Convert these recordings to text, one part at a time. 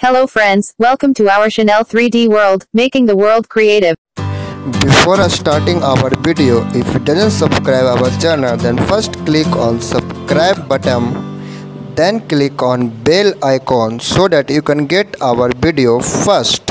Hello friends, welcome to our Chanel 3D world, making the world creative. Before starting our video, if you didn't subscribe our channel, then first click on subscribe button, then click on bell icon so that you can get our video first.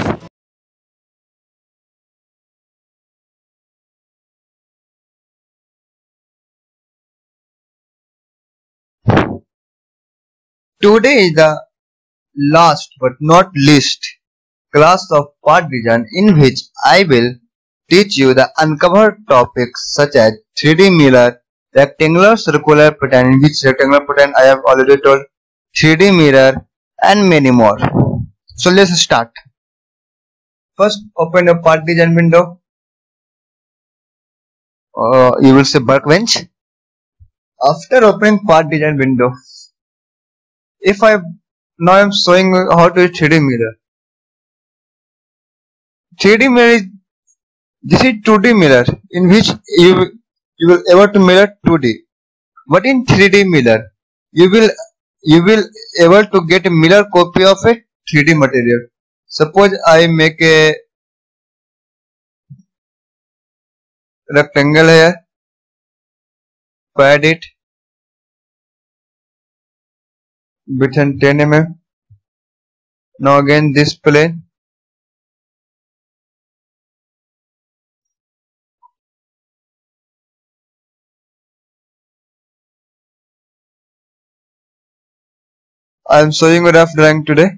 Today is the last but not least class of part design in which I will teach you the uncovered topics such as 3D mirror, rectangular circular pattern, in which rectangular pattern I have already told, 3D mirror and many more. So let's start. First open a part design window. You will say workbench. After opening part design window, if I now I am showing you how to use 3D mirror. 3D mirror is this is 2D mirror in which you will able to mirror 2D. But in 3D mirror, you will able to get a mirror copy of a 3D material. Suppose I make a rectangle here, pad it within 10 mm. Now again this plane. I am showing a rough drawing today,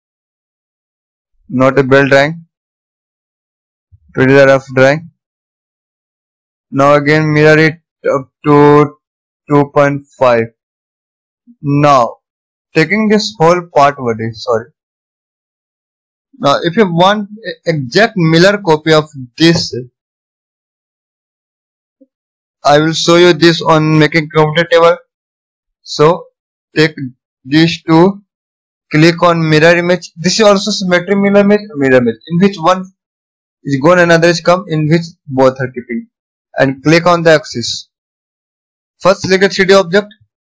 not a bell drawing. Today is a rough drawing. Now again mirror it up to 2.5. Now taking this whole part sorry. Now if you want exact mirror copy of this, I will show you this on making computer table. So take these two, click on mirror image. This is also symmetry mirror image, in which one is gone, another is come, in which both are keeping. And click on the axis. First select a 3D object.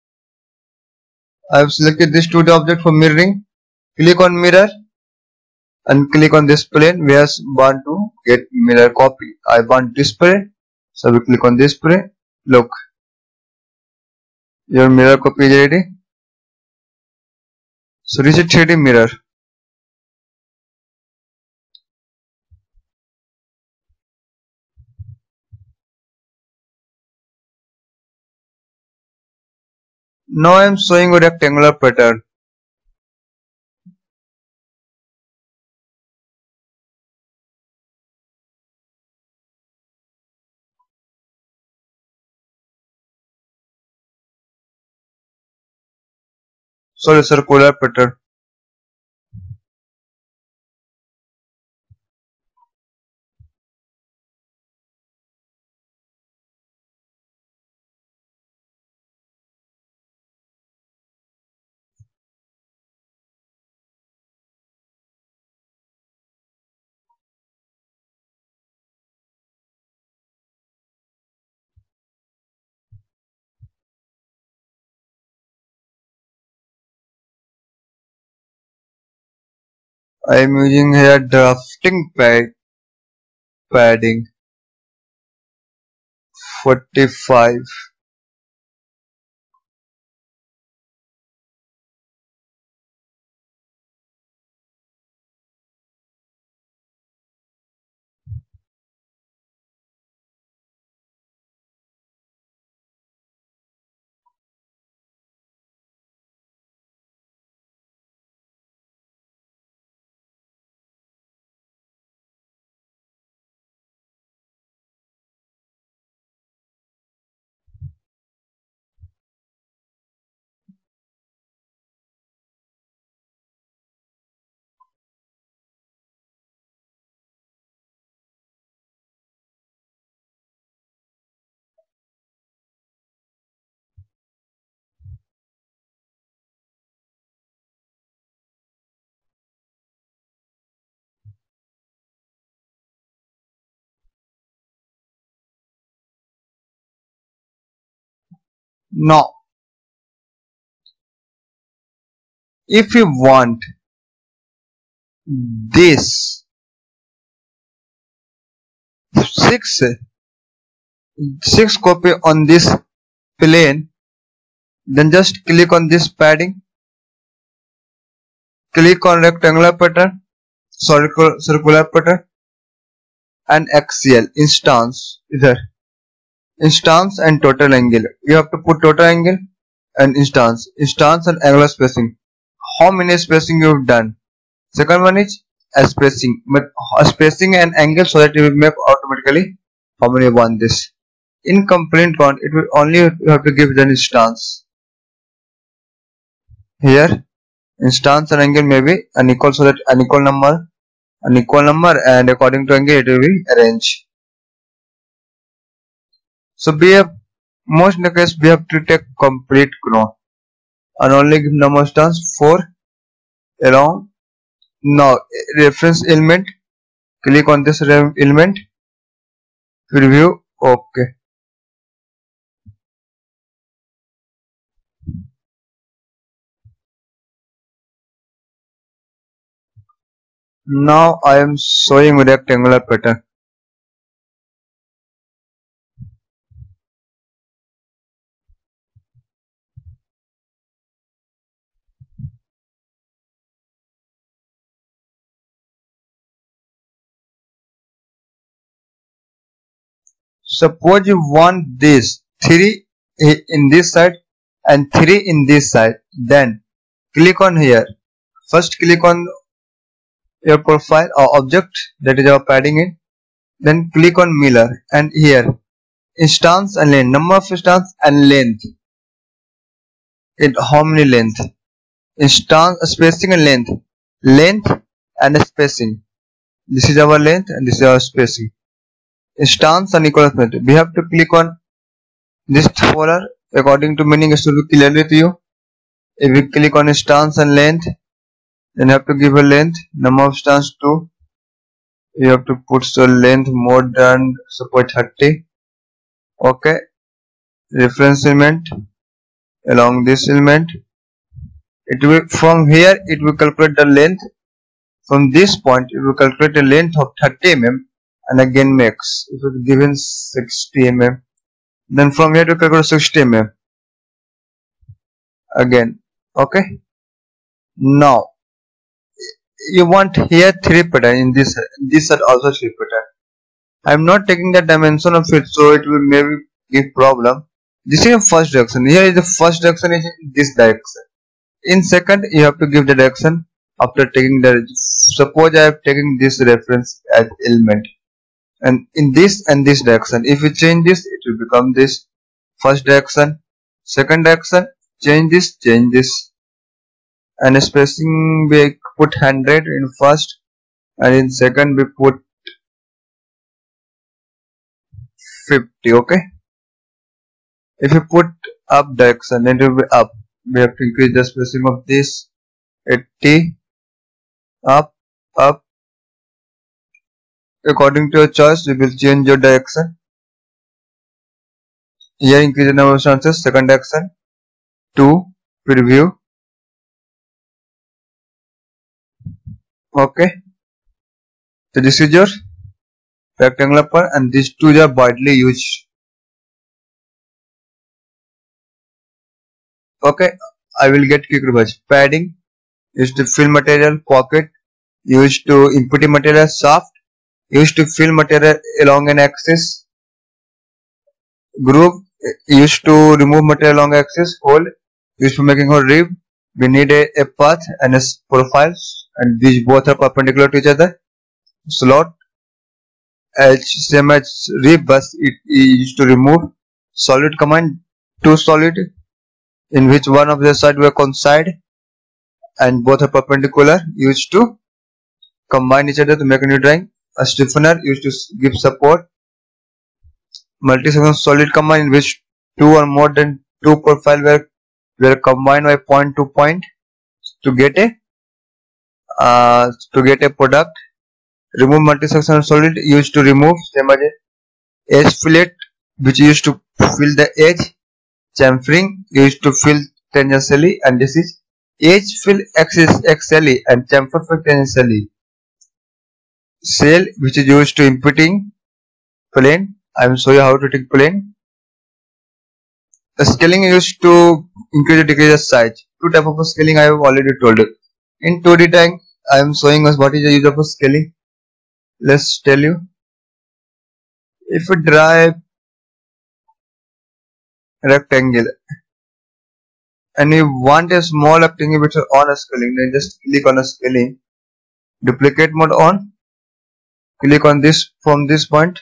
I have selected this 2D object for mirroring. Click on mirror and click on this plane where I want to get mirror copy. I want display, so we click on display. Look, your mirror copy is ready. So this is 3D mirror. Now I am showing a rectangular pattern. Sorry, circular pattern. I am using here drafting padding 45. Now, if you want this six copy on this plane, then just click on this padding, click on rectangular pattern, circular pattern, and axial instance. Either instance and total angle. You have to put total angle and instance and angular spacing. How many spacing you have done? Second one is a spacing, but spacing and angle, so that you will make automatically how many you want this. In component count, it will only you have to give the instance. Here instance and angle may be unequal, so that unequal number, and according to angle it will be arranged. So most in the case we have to take complete count and only give number of instance 4 along. Now reference element, click on this element, preview, okay. Now I am showing rectangular pattern. Suppose you want this 3 in this side and 3 in this side, then click on here. First click on your profile or object, that is our padding in, then click on mirror, and here instance and length, number of instance and length. How many length? Instance, spacing and length and spacing. This is our length and this is our spacing. Instance and equal method. We have to click on this folder according to meaning. It should be clearly to you. If we click on instance and length, then you have to give a length, number of instance 2. You have to put the length more than suppose 30. Okay. Reference element along this element. It will from here it will calculate the length. From this point it will calculate the length of 30 mm and again max. It will given 60 mm. Then from here to calculate 60 mm again. Okay. Now you want here 3 pattern in this side also 3 pattern. I am not taking the dimension of it, so it will maybe give problem. This is first direction. Here is the first direction is in this direction. In second you have to give the direction after taking the, suppose I have taken this reference as element, and in this and this direction, if you change this it will become this first direction. Second direction, change this, and spacing we put 100 in first, and in second we put 50. Okay. If you put up direction, then it will be up. We have to increase the spacing of this 80, up. According to your choice, you will change your direction. Here increase the number of chances, second direction, 2, preview. Okay. So this is your rectangular part, and these two are widely used. Okay, I will get quick revise. Padding used to fill material, pocket used to input material, shaft used to fill material along an axis, groove used to remove material along axis, hole used for making hole, rib we need a path and a profile, and these both are perpendicular to each other. Slot same as rib, but it used to remove. Solid command, two solid in which one of the side were coincide and both are perpendicular, used to combine each other to make a new drawing. A stiffener used to give support. Multi-section solid command in which two or more than two profile were combined by point to point to get a product. Remove multi-section solid used to remove, same as edge fillet which used to fill the edge. Chamfering used to fill tangentially, and this is edge fill axially and chamfer fill tangentially. cell which is used to inputting plane. I will show you how to take plane. The scaling is used to increase or decrease the size. Two type of scaling I have already told you. In 2D tank, I am showing us what is the use of scaling. Let's tell you. If you draw a rectangle and you want a small rectangle which is on a scaling, then just click on a scaling. Duplicate mode on. Click on this from this point.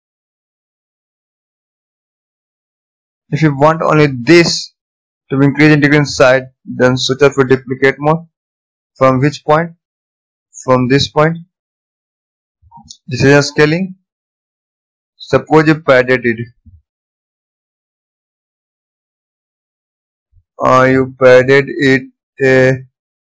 If you want only this to increase and decrease size, then switch off for duplicate mode. From which point? From this point. This is a scaling. Suppose you padded it. You padded it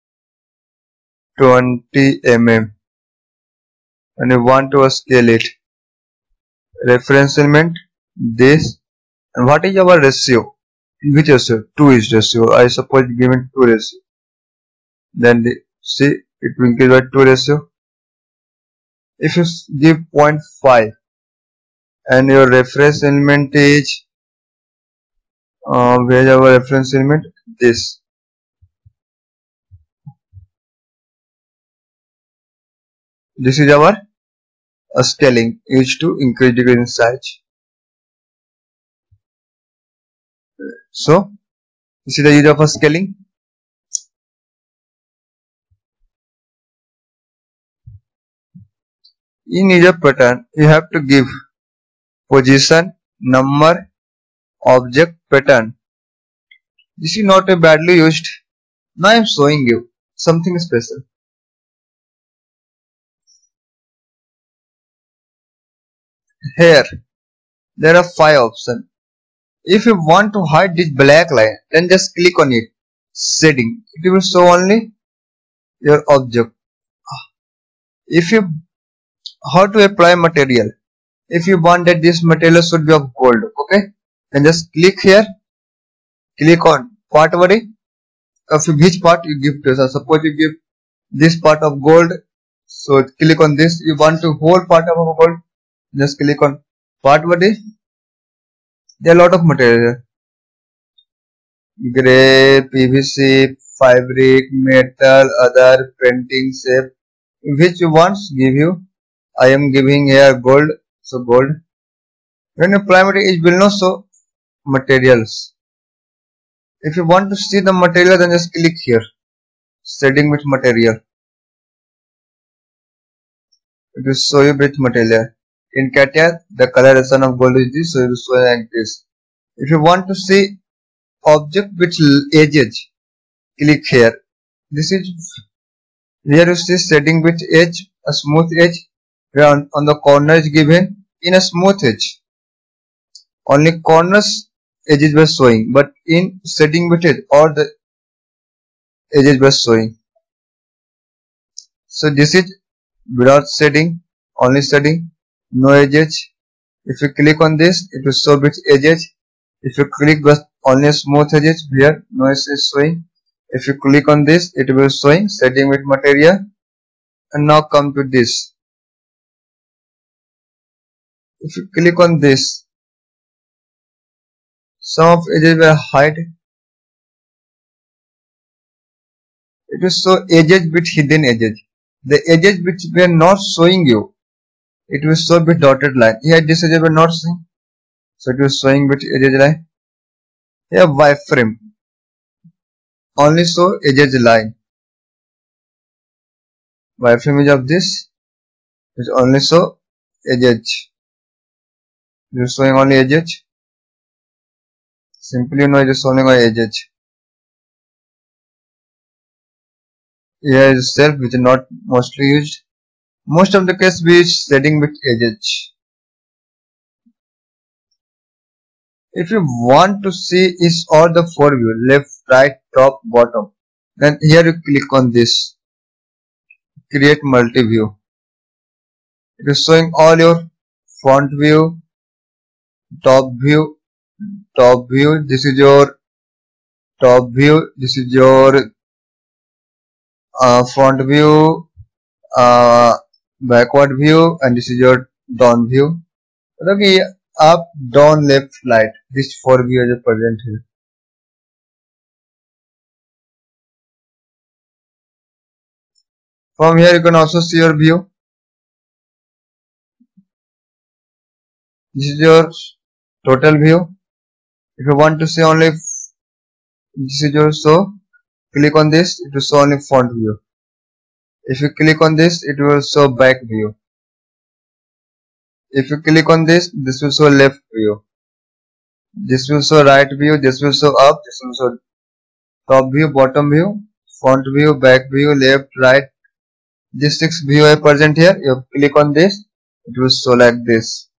20 mm and you want to scale it. Reference element, this, and what is our ratio? In which ratio? 2 is ratio. I suppose given 2 ratio. Then see it will increase by 2 ratio. If you give 0.5 and your reference element is where is our reference element? This. This is our scaling used to increase decrease in size. So this is the use of a scaling. In user pattern, you have to give position, number, object, pattern. This is not a badly used. Now I am showing you something special. Here, there are 5 options. If you want to hide this black line, then just click on it. Shading. It will show only your object. If you how to apply material. If you want that this material should be of gold, okay? Then just click here. Click on part body. Of which part you give to. So suppose you give this part of gold. So click on this. You want to whole part of gold. Just click on part body. There are a lot of material. Gray, PVC, fabric, metal, other, printing, shape. Which you want give you. I am giving here gold. So gold. When you apply material, it will not show materials. If you want to see the material, then just click here. Shading with material. It will show you with material. In CATIA, the coloration of gold is this, so it will show like this. If you want to see object with edges, click here. This is here you see shading with edge, a smooth edge. Where on the corner is given in a smooth edge. Only corners edges were showing, but in shading with edge, all the edges were showing. So this is without shading, only shading, no edges. If you click on this, it will show with edges. If you click with only smooth edges, here no edge is showing. If you click on this, it will showing shading with material. And now come to this. If you click on this, some of edges were hide. It will show edges with hidden edges. The edges which were not showing you, it will show with dotted line. Here this edges were not showing, so it was showing with edges line. Here wireframe, only show edges line. Wireframe is of this, which only show edges. It is showing only edges. Simply you know it is showing only edges. Here is self, which is not mostly used. Most of the case we is shading with edges. If you want to see is all the 4 view, left, right, top, bottom, then here you click on this. Create multi-view. It is showing all your front view, top view, this is your top view, this is your front view, backward view, and this is your down view. मतलब कि up, down, left, right, these 4 views are present here. From here you can also see your view. This is your total view. If you want to see only this is your show, click on this, it will show only front view. If you click on this, it will show back view. If you click on this, this will show left view. This will show right view, this will show up, this will show top view, bottom view, front view, back view, left, right. These 6 views are present here. You click on this, it will show like this.